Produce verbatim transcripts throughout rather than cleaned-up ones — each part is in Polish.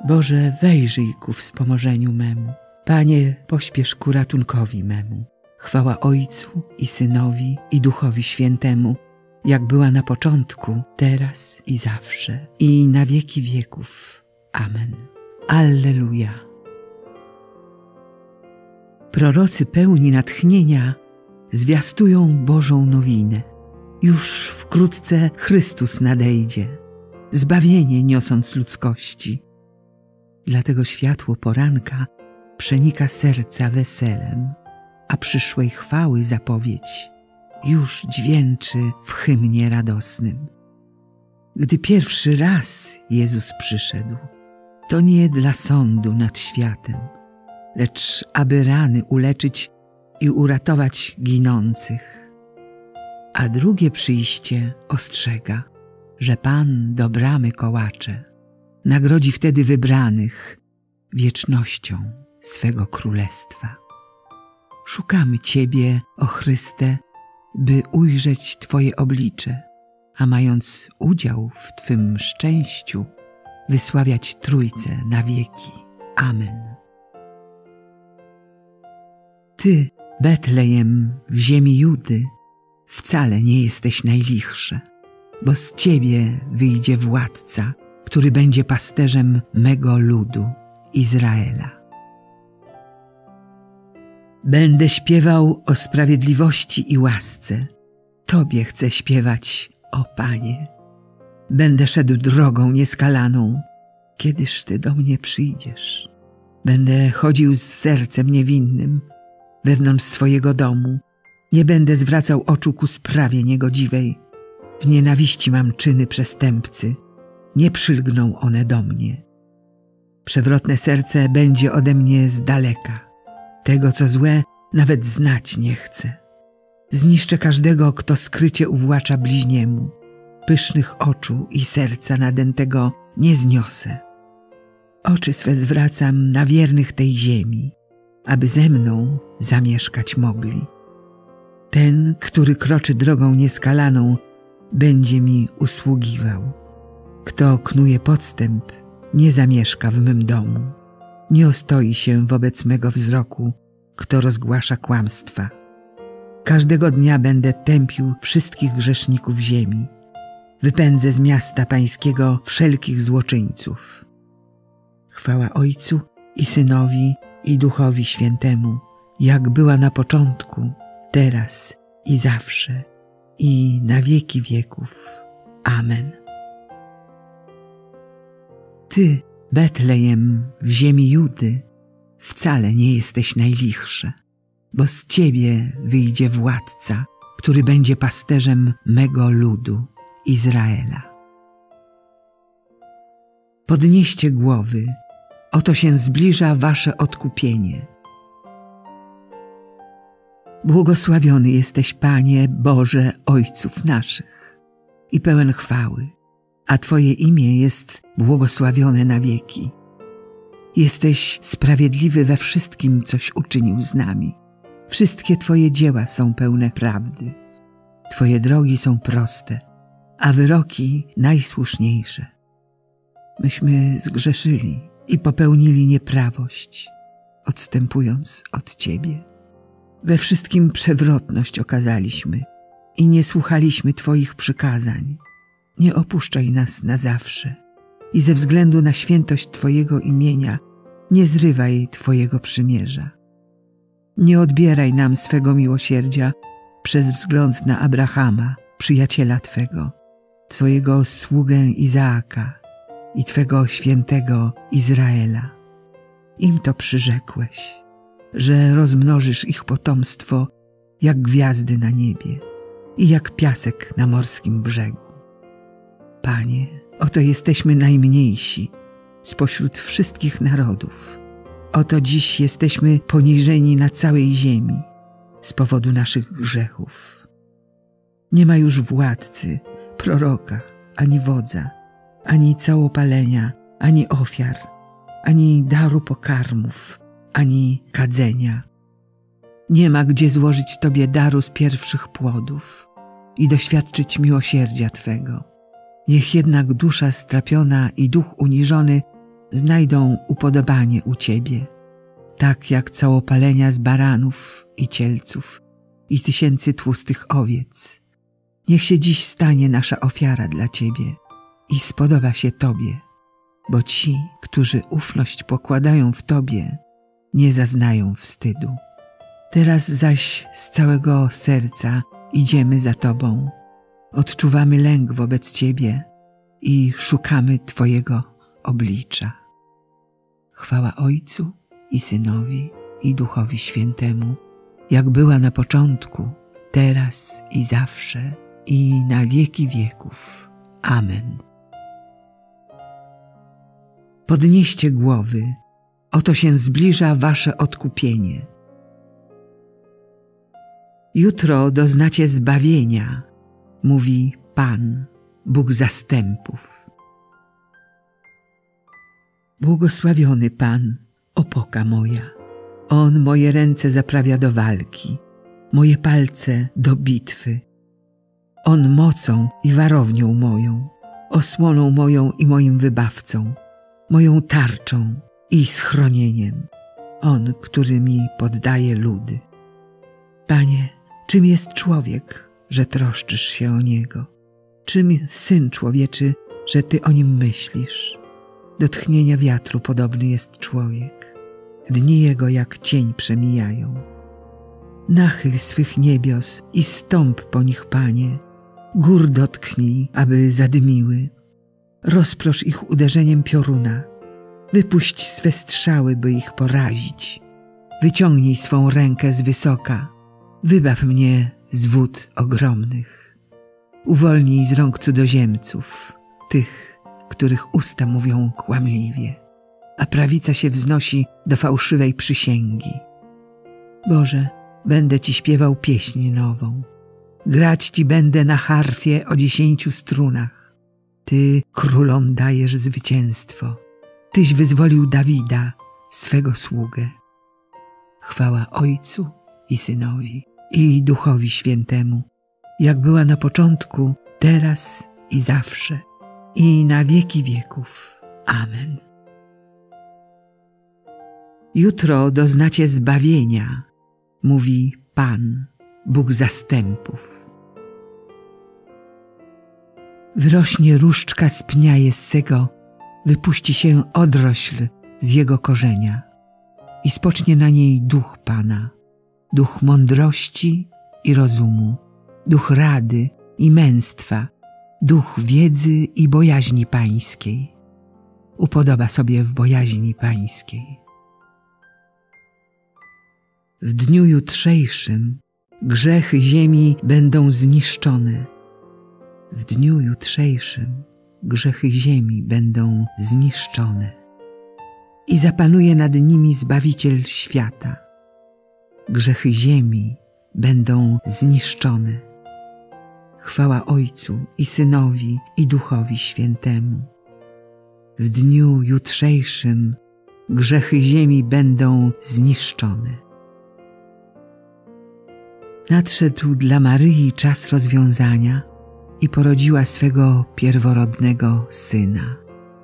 Boże, wejrzyj ku wspomożeniu memu. Panie, pośpiesz ku ratunkowi memu. Chwała Ojcu i Synowi i Duchowi Świętemu, jak była na początku, teraz i zawsze, i na wieki wieków. Amen. Alleluja. Prorocy pełni natchnienia zwiastują Bożą nowinę. Już wkrótce Chrystus nadejdzie, zbawienie niosąc ludzkości. Dlatego światło poranka przenika serca weselem, a przyszłej chwały zapowiedź już dźwięczy w hymnie radosnym. Gdy pierwszy raz Jezus przyszedł, to nie dla sądu nad światem, lecz aby rany uleczyć i uratować ginących. A drugie przyjście ostrzega, że Pan do bramy kołacze, nagrodzi wtedy wybranych wiecznością swego królestwa. Szukamy Ciebie, o Chryste, by ujrzeć Twoje oblicze, a mając udział w Twym szczęściu, wysławiać Trójcę na wieki. Amen. Ty, Betlejem w ziemi Judy, wcale nie jesteś najlichsze, bo z Ciebie wyjdzie władca, który będzie pasterzem mego ludu, Izraela. Będę śpiewał o sprawiedliwości i łasce. Tobie chcę śpiewać, o Panie. Będę szedł drogą nieskalaną, kiedyż Ty do mnie przyjdziesz. Będę chodził z sercem niewinnym wewnątrz swojego domu. Nie będę zwracał oczu ku sprawie niegodziwej. W nienawiści mam czyny przestępcy. Nie przylgną one do mnie. Przewrotne serce będzie ode mnie z daleka. Tego, co złe, nawet znać nie chcę. Zniszczę każdego, kto skrycie uwłacza bliźniemu. Pysznych oczu i serca nadętego nie zniosę. Oczy swe zwracam na wiernych tej ziemi, aby ze mną zamieszkać mogli. Ten, który kroczy drogą nieskalaną, będzie mi usługiwał. Kto knuje podstęp, nie zamieszka w mym domu. Nie ostoi się wobec mego wzroku, kto rozgłasza kłamstwa. Każdego dnia będę tępił wszystkich grzeszników ziemi. Wypędzę z miasta pańskiego wszelkich złoczyńców. Chwała Ojcu i Synowi i Duchowi Świętemu, jak była na początku, teraz i zawsze, i na wieki wieków. Amen. Ty, Betlejem w ziemi Judy, wcale nie jesteś najlichsze, bo z Ciebie wyjdzie władca, który będzie pasterzem mego ludu, Izraela. Podnieście głowy, oto się zbliża Wasze odkupienie. Błogosławiony jesteś, Panie Boże Ojców naszych i pełen chwały, a Twoje imię jest błogosławione na wieki. Jesteś sprawiedliwy we wszystkim, coś uczynił z nami. Wszystkie Twoje dzieła są pełne prawdy. Twoje drogi są proste, a wyroki najsłuszniejsze. Myśmy zgrzeszyli i popełnili nieprawość, odstępując od Ciebie. We wszystkim przewrotność okazaliśmy i nie słuchaliśmy Twoich przykazań. Nie opuszczaj nas na zawsze i ze względu na świętość Twojego imienia nie zrywaj Twojego przymierza. Nie odbieraj nam swego miłosierdzia przez wzgląd na Abrahama, przyjaciela Twego, Twojego sługę Izaaka i Twego świętego Izraela. Im to przyrzekłeś, że rozmnożysz ich potomstwo jak gwiazdy na niebie i jak piasek na morskim brzegu. Panie, oto jesteśmy najmniejsi spośród wszystkich narodów. Oto dziś jesteśmy poniżeni na całej ziemi z powodu naszych grzechów. Nie ma już władcy, proroka, ani wodza, ani całopalenia, ani ofiar, ani daru pokarmów, ani kadzenia. Nie ma gdzie złożyć Tobie daru z pierwszych płodów i doświadczyć miłosierdzia Twego. Niech jednak dusza strapiona i duch uniżony znajdą upodobanie u Ciebie, tak jak całopalenia z baranów i cielców i tysięcy tłustych owiec. Niech się dziś stanie nasza ofiara dla Ciebie i spodoba się Tobie, bo ci, którzy ufność pokładają w Tobie, nie zaznają wstydu. Teraz zaś z całego serca idziemy za Tobą, odczuwamy lęk wobec Ciebie i szukamy Twojego oblicza. Chwała Ojcu i Synowi i Duchowi Świętemu, jak była na początku, teraz i zawsze, i na wieki wieków. Amen. Podnieście głowy, oto się zbliża wasze odkupienie. Jutro doznacie zbawienia, mówi Pan, Bóg zastępów. Błogosławiony Pan, opoka moja. On moje ręce zaprawia do walki, moje palce do bitwy. On mocą i warownią moją, osłoną moją i moim wybawcą, moją tarczą i schronieniem. On, który mi poddaje ludy. Panie, czym jest człowiek, że troszczysz się o niego? Czym syn człowieczy, że Ty o nim myślisz? Do tchnienia wiatru podobny jest człowiek. Dni jego jak cień przemijają. Nachyl swych niebios i stąp po nich, Panie. Gór dotknij, aby zadymiły. Rozprosz ich uderzeniem pioruna. Wypuść swe strzały, by ich porazić. Wyciągnij swą rękę z wysoka. Wybaw mnie z wód ogromnych. Uwolnij z rąk cudzoziemców, tych, których usta mówią kłamliwie, a prawica się wznosi do fałszywej przysięgi. Boże, będę Ci śpiewał pieśń nową. Grać Ci będę na harfie o dziesięciu strunach. Ty królom dajesz zwycięstwo. Tyś wyzwolił Dawida, swego sługę. Chwała Ojcu i Synowi i Duchowi Świętemu, jak była na początku, teraz i zawsze, i na wieki wieków. Amen. Jutro doznacie zbawienia, mówi Pan, Bóg zastępów. Wyrośnie różdżka z pnia Jessego, wypuści się odrośl z jego korzenia i spocznie na niej duch Pana, duch mądrości i rozumu, duch rady i męstwa, duch wiedzy i bojaźni pańskiej. Upodoba sobie w bojaźni pańskiej. W dniu jutrzejszym grzechy ziemi będą zniszczone. W dniu jutrzejszym grzechy ziemi będą zniszczone. I zapanuje nad nimi Zbawiciel świata. Grzechy ziemi będą zniszczone. Chwała Ojcu i Synowi i Duchowi Świętemu. W dniu jutrzejszym grzechy ziemi będą zniszczone. Nadszedł dla Maryi czas rozwiązania i porodziła swego pierworodnego Syna.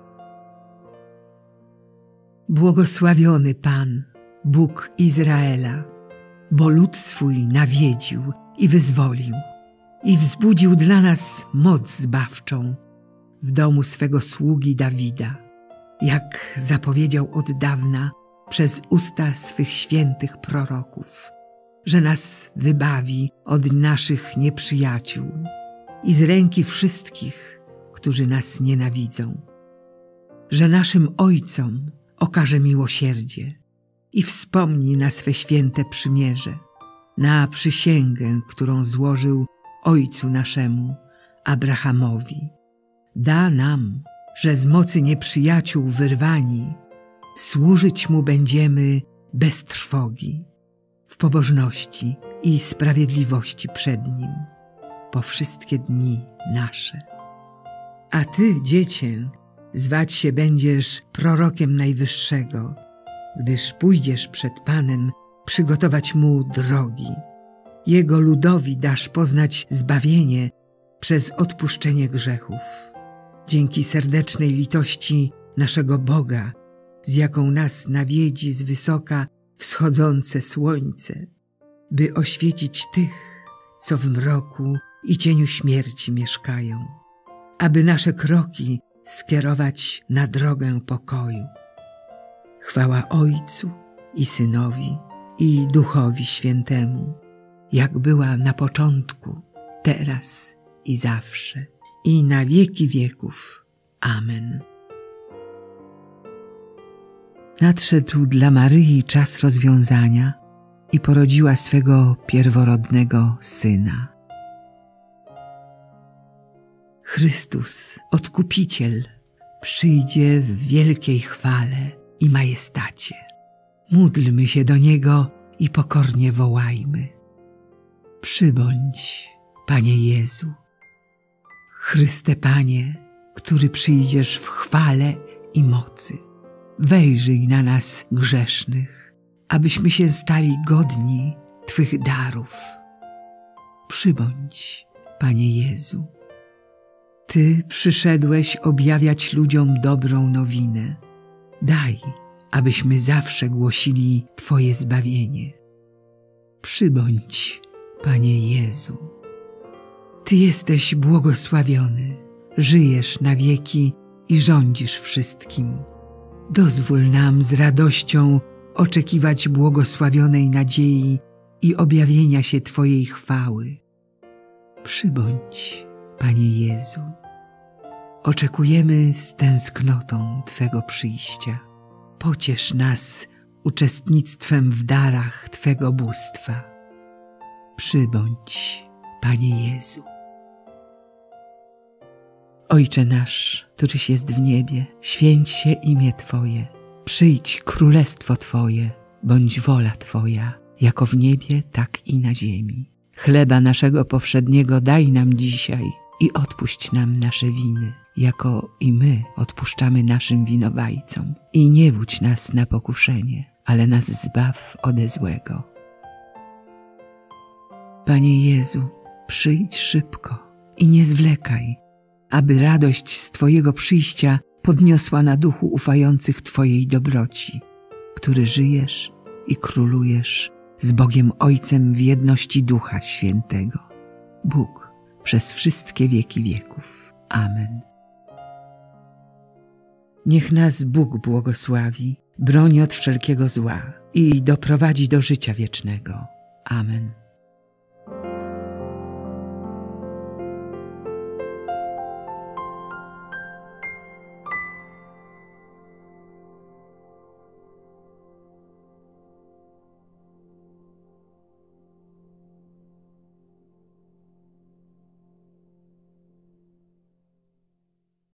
Błogosławiony Pan, Bóg Izraela, bo lud swój nawiedził i wyzwolił i wzbudził dla nas moc zbawczą w domu swego sługi Dawida, jak zapowiedział od dawna przez usta swych świętych proroków, że nas wybawi od naszych nieprzyjaciół i z ręki wszystkich, którzy nas nienawidzą, że naszym ojcom okaże miłosierdzie i wspomni na swe święte przymierze, na przysięgę, którą złożył ojcu naszemu, Abrahamowi. Da nam, że z mocy nieprzyjaciół wyrwani, służyć Mu będziemy bez trwogi, w pobożności i sprawiedliwości przed Nim, po wszystkie dni nasze. A Ty, Dziecię, zwać się będziesz prorokiem Najwyższego, gdyż pójdziesz przed Panem przygotować Mu drogi. Jego ludowi dasz poznać zbawienie przez odpuszczenie grzechów. Dzięki serdecznej litości naszego Boga z jaką nas nawiedzi z wysoka wschodzące słońce, by oświecić tych, co w mroku i cieniu śmierci mieszkają, aby nasze kroki skierować na drogę pokoju. Chwała Ojcu i Synowi i Duchowi Świętemu, jak była na początku, teraz i zawsze, i na wieki wieków. Amen. Nadszedł dla Maryi czas rozwiązania i porodziła swego pierworodnego Syna. Chrystus, Odkupiciel, przyjdzie w wielkiej chwale i majestacie. Módlmy się do Niego i pokornie wołajmy. Przybądź, Panie Jezu. Chryste Panie, który przyjdziesz w chwale i mocy, wejrzyj na nas grzesznych, abyśmy się stali godni Twych darów. Przybądź, Panie Jezu. Ty przyszedłeś objawiać ludziom dobrą nowinę. Daj, abyśmy zawsze głosili Twoje zbawienie. Przybądź, Panie Jezu. Ty jesteś błogosławiony, żyjesz na wieki i rządzisz wszystkim. Dozwól nam z radością oczekiwać błogosławionej nadziei i objawienia się Twojej chwały. Przybądź, Panie Jezu. Oczekujemy z tęsknotą Twego przyjścia. Pociesz nas uczestnictwem w darach Twego bóstwa. Przybądź, Panie Jezu. Ojcze nasz, któryś jest w niebie, święć się imię Twoje. Przyjdź królestwo Twoje, bądź wola Twoja, jako w niebie, tak i na ziemi. Chleba naszego powszedniego daj nam dzisiaj i odpuść nam nasze winy, jako i my odpuszczamy naszym winowajcom. I nie wódź nas na pokuszenie, ale nas zbaw ode złego. Panie Jezu, przyjdź szybko i nie zwlekaj, aby radość z Twojego przyjścia podniosła na duchu ufających Twojej dobroci, który żyjesz i królujesz z Bogiem Ojcem w jedności Ducha Świętego. Bóg przez wszystkie wieki wieków. Amen. Niech nas Bóg błogosławi, broni od wszelkiego zła i doprowadzi do życia wiecznego. Amen.